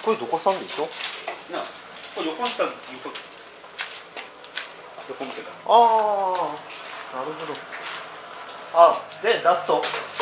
これどこさんでしょ。 なあ、これ横にしたら横向けた。 ああ、なるほど。あ、で出すと。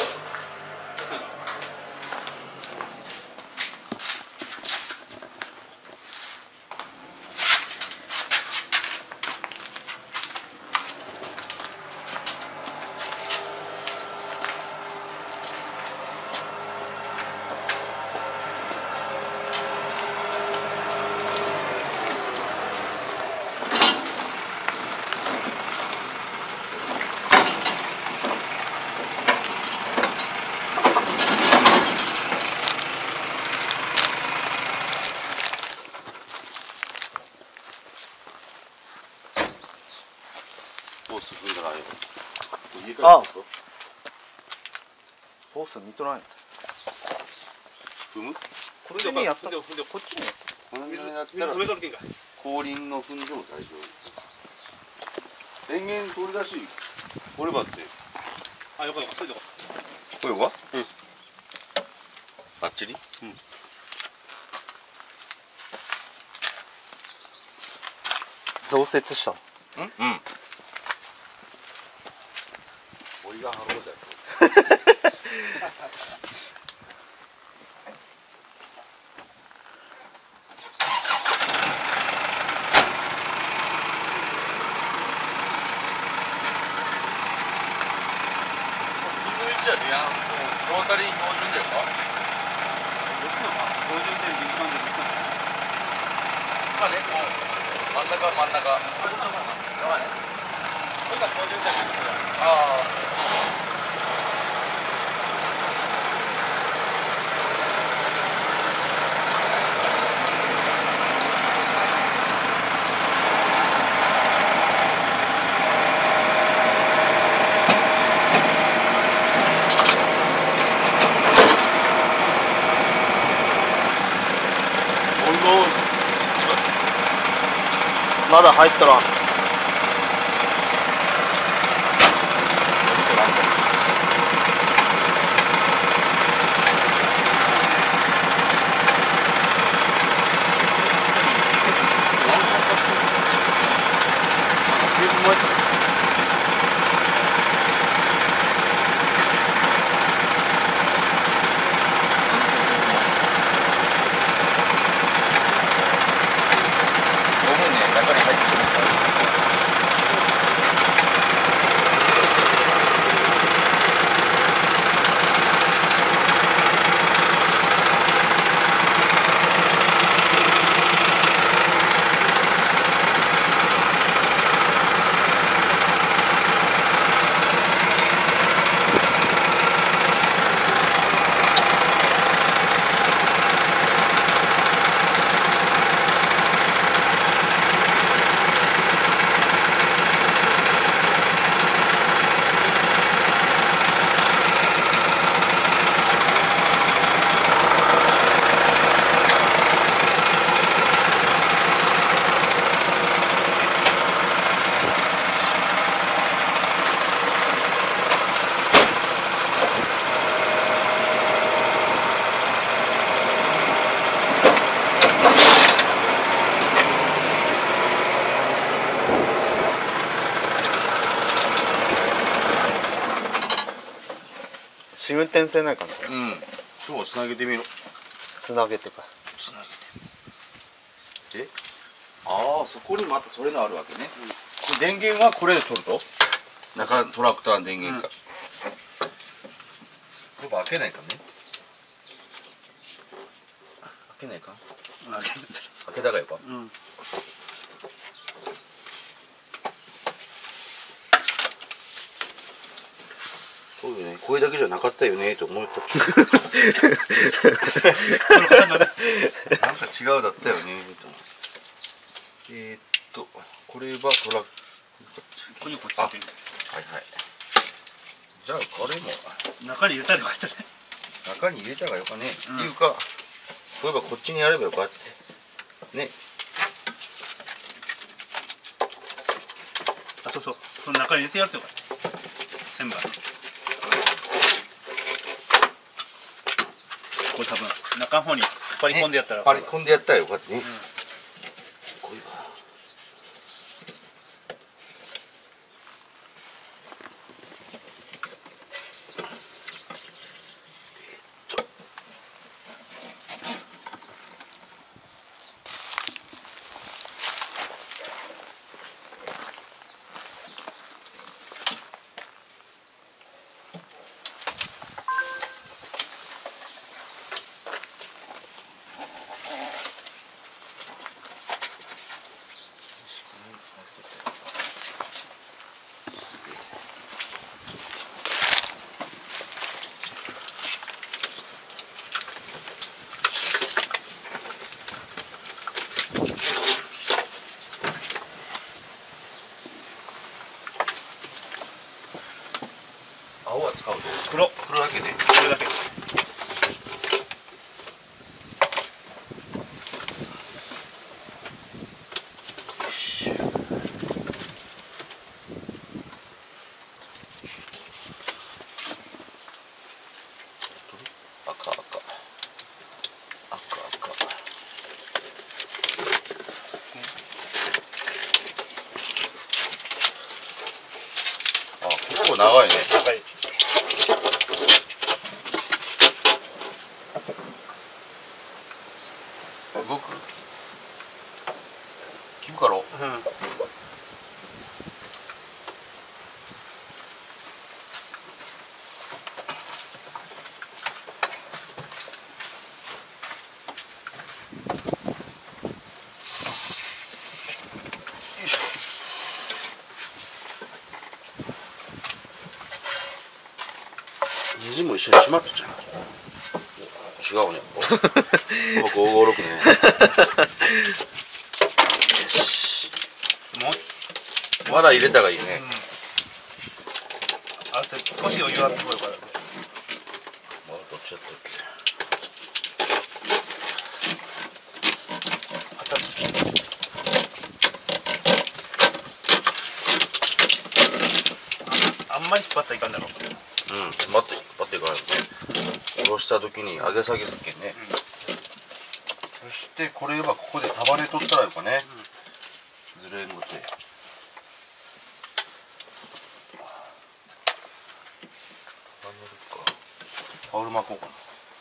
ホース踏んだらあれよ。家帰あってことホース見とらんや。 踏む？ これにやった。 でこっちに。 この水水やったら止めとるけんか。 後輪の踏んでも大丈夫。電源取り出しこればって。 あ、横横、そういうとこ。 これは？うん。バッチリ？うん。 増設した。 うん。森がハローだよ。じゃあね、ロータリー標準だよか？ どっちなのか。標準で水管で水管。 まあね、こう真ん中。 これが標準で水管。 ああ。 まだ入っとらん。 中に入ってしまったんです。 試運転性ないかな。 うん。そうつなげてみろ。 つなげてか。 つなげて。ああ、そこにまたそれのあるわけね。うん、電源はこれで取ると。中トラクターの電源か。これ開けないかね。開けないか。開けたがよか。 うん。 そうよね、これだけじゃなかったよねと思ったっちゃなんか違うだったよねと。これはトラック。 ここにこっちあ、 ついてる。 はいはい。じゃあこれも中に入れたらよかったね。 中に入れたがよかね、っていうかそういえばこっちにやればよかってね。 あ、そうそう、その中に入れてやるとよかった。千番。これ多分中の方に張り込んでやったら、 張り込んでやったらよかったね。こういう青は使うと黒だけで。 これだけ。 赤。あ、結構長いね。 長い。 動く？切るかろ？ うん。 ネジも一緒に閉まったじゃん。違うね。556ね。よし。まだ入れたがいいね。 あと少し余裕あってこいからね。 まだどっちやったっけ？ あんまり引っ張ったらいかんだろう。 うん、待ってからね。下ろした時に上げ下げすっけんね。そしてこれはここで束ねとったらよかね。ずれんごて。タオル巻こうかな。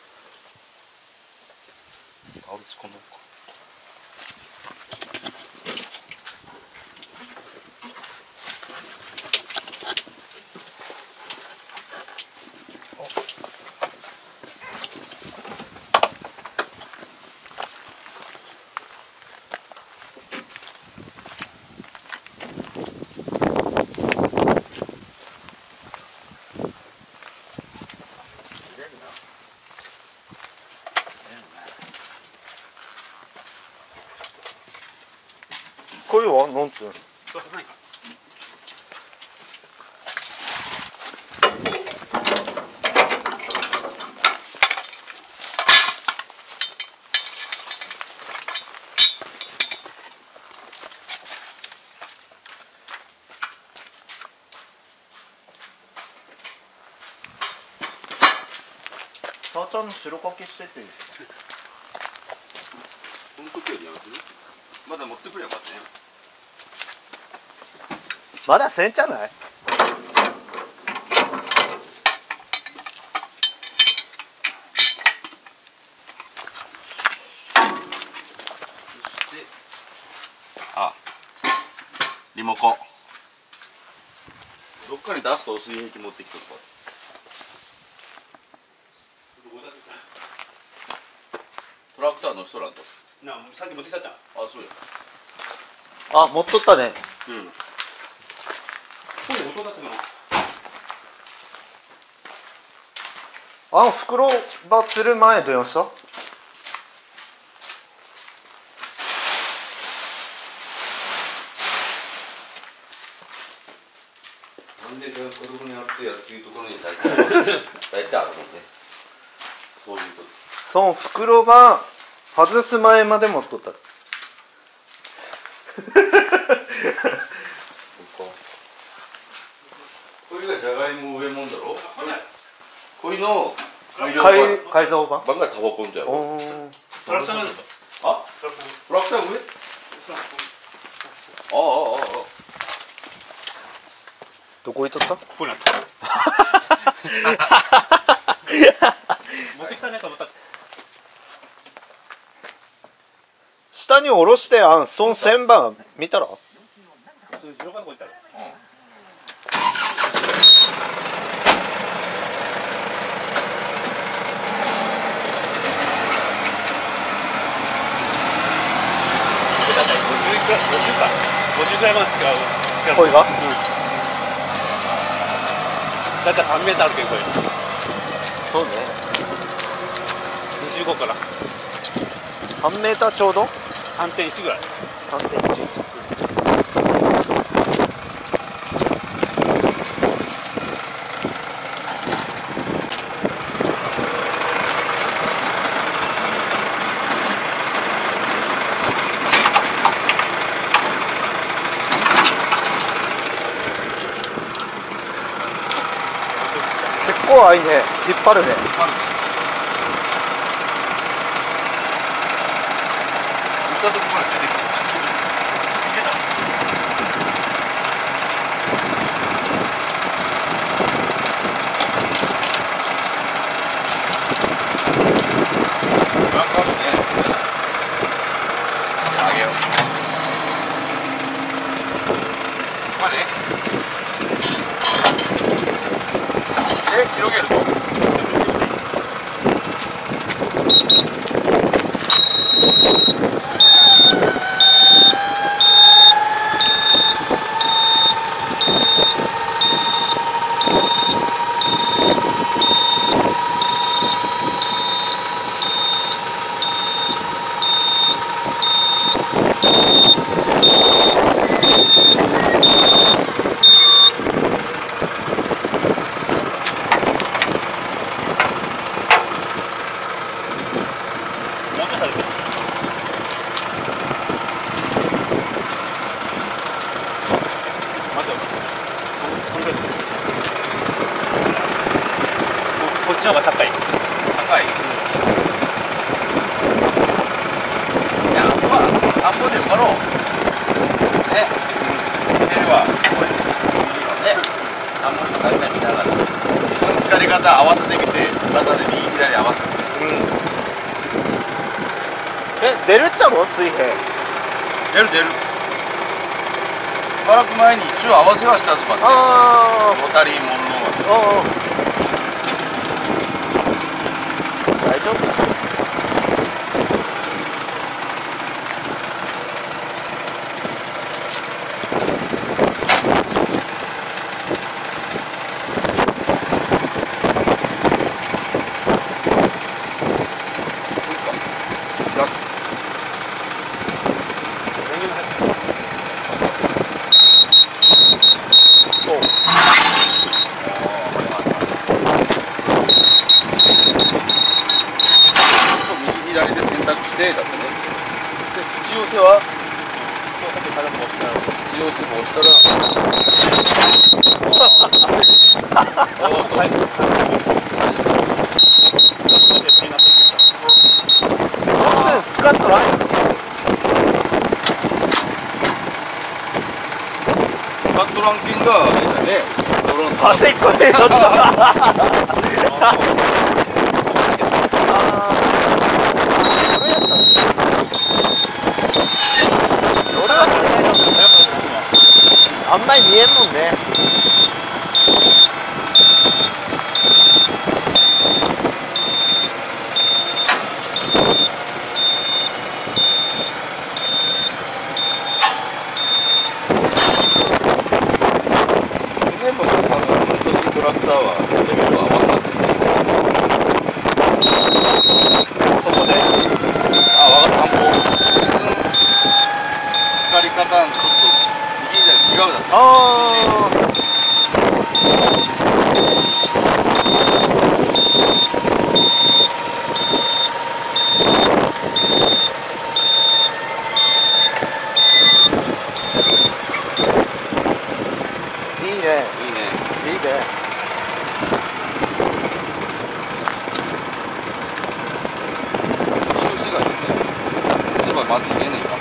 タオル突っ込んどこうか。 これはなんつうの？さあちゃんの白かけしてていい？ この時よりやめてる？まだ持ってくればよかったね。 まだせんじゃない？ あ、リモコンどっかに出すと薄い液持ってきてるから。トラクターの人なんと。 なあ、さっき持ってきたじゃん。 あ、そうや。 あ、持っとったね。 うん。 これ音だったの。 袋ばする前どうした？ なんで子供にやってやっていうところに大体あるもんね。そういうこと。 その袋ば外す前まで持っとった。 これがじゃがいも上もんだろ。これの改造版？ 版がタバコんだよ。 おー、 トラクターなんだぞ。 あ、 トラクター。 トラクター上？あ。 どこ行っとった？ ここにあった。持ってきたねと思った。 下に下ろしてその旋盤見たら？ それ広がるとこ行ったら。50ぐらいまで違う。 これが？ だいたい3メーターあるけどこれ。 そうね。 25から 3メーターちょうど 3.1ぐらい。 3.1。結構あいね、引っ張るね。 行ったとこまで出てくる。なんかあるね。あげよう。まあね。広げると。 もうちょい下げて。待てよ。そんぐらいで。こっちの方が高い。 高い。いや、まあ、田んぼで埋まろう。ね。水平はすごいいいよね。田んぼに大体見ながら。水の疲れ方合わせてみて、深さで右左合わせて。 出るっちゃろ水平。 出る出る。しばらく前に一応合わせはしたぞばって。 あロータリーもんの。 大丈夫。 左で選択してだってね。で土寄せは土寄せも押したら全然使っとらんよ。 使っとらんけんがあれだね。 端っこでちょっとあんまり見えんもんね。 全部多分今年トラクターはレベルを合わせたってそこで。 あ、分かった。もう疲れ方ちょっと右左違うだった。 いいね。 いいね。 いいね。 土寄せがいいね。 まず入れないか。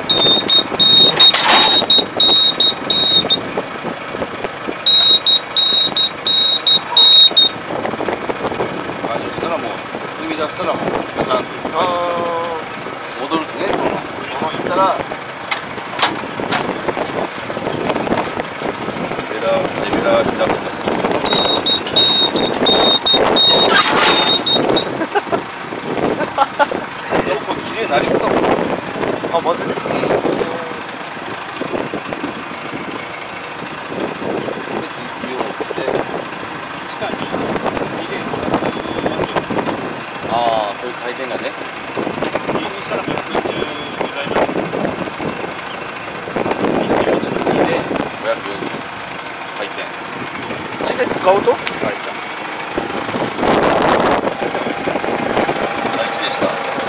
解除したらもう進み出したらもうガチャンってあ戻るとね、そのまま行ったらレベラー開くんです。でもこれ綺麗になり方もあマジで。 ああ、そういう回転がね。2で540回転。 1で使うと？ あ、1でした。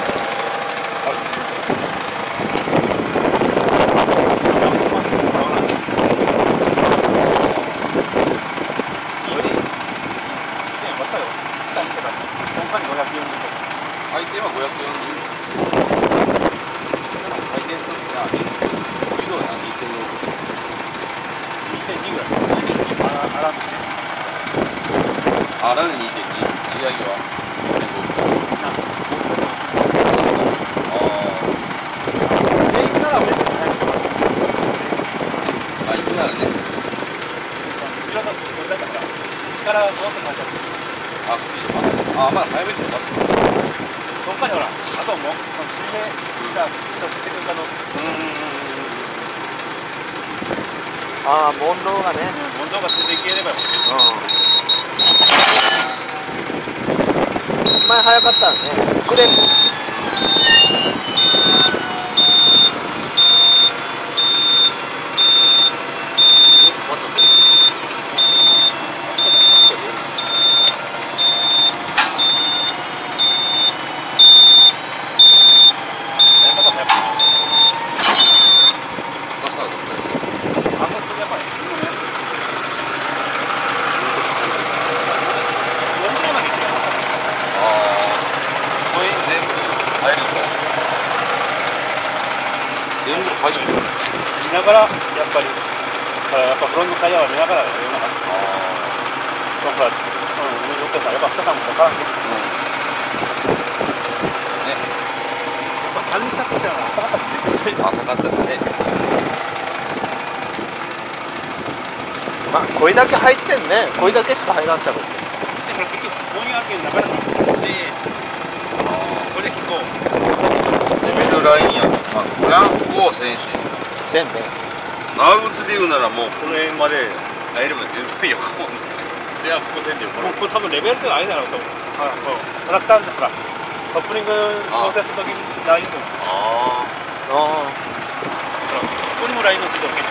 回転は540。回転数ですね。2度やな、2.4。あらぬ2.2。仕上げはあ、行くならね。あ、スピードか。あ、まだ早めてよかった。 ああモンローがね。前早かったらね。クレープ。 見ながらやっぱりフロントタイヤは見ながらやるのかな。ほら、その上に乗ってたらやっぱ深さも分からんね。やっぱ3にしたとしては浅かったもんね。 浅かったね。 まあこれだけ入ってんね。これだけしか入らんちゃう。 でも結局こういうわけになかなかで、これで結構レベルラインやん。あ、これは福王選手。 せんね。 長靴で言うならもうこの辺まで入れば全然よかもんね。せや伏線でよ。 もうこれ多分レベルってあれだろうと思う。トラクターでほらカップリング調整するときにラインとああここにもラインのついてるけど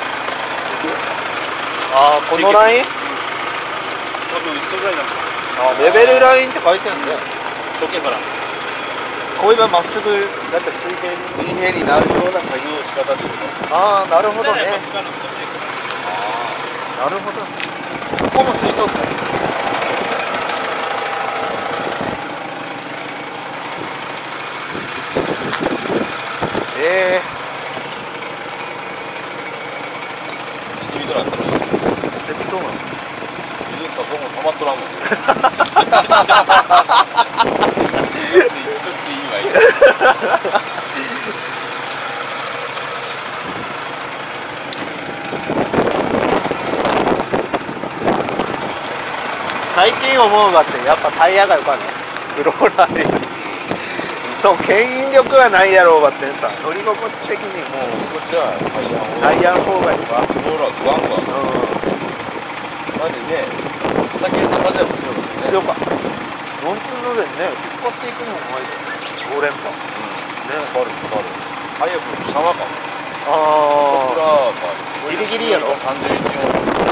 あこのライン。 多分一緒ぐらいなんだ。 レベルラインって書いてあるね。 時計からこういうまっすぐだって水平に。 水平になるような作業の仕方ってこと。 ああなるほどね。 あなるほど。ここもついとった。 してみとらんったらいい。 してみとんの。 水か僕も溜まっとらんもんね。ちょっといいわいい。 最近思うがってやっぱタイヤがよかね。フローラーより。そう牽引力がないやろうがってさ、乗り心地的にもうこっちはタイヤの方がいいわ。 ローラーグワングワン。マジでね、畑の中でも強かったね。 強かった。4通のでね、引っ張っていくのもうまいじゃん。5連覇。 ね、バル早くシャワーか。 あ僕らはギリギリやろ。 31音。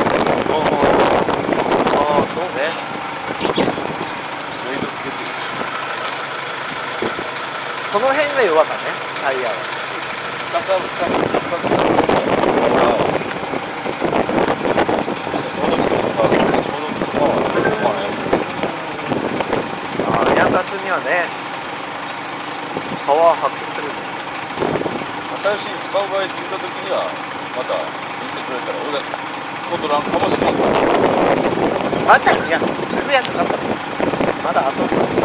ああ、そうね。 ウェイトつけてる。 その辺が弱かったね、タイヤは。 深さだから、 ああ、ヤンダツにはね、パワー発揮する。 新しい使う場合って言った時にはまた言ってくれたら俺が使うとらんかもしれん。 ばあちゃんいやすぐやんなかったまだ後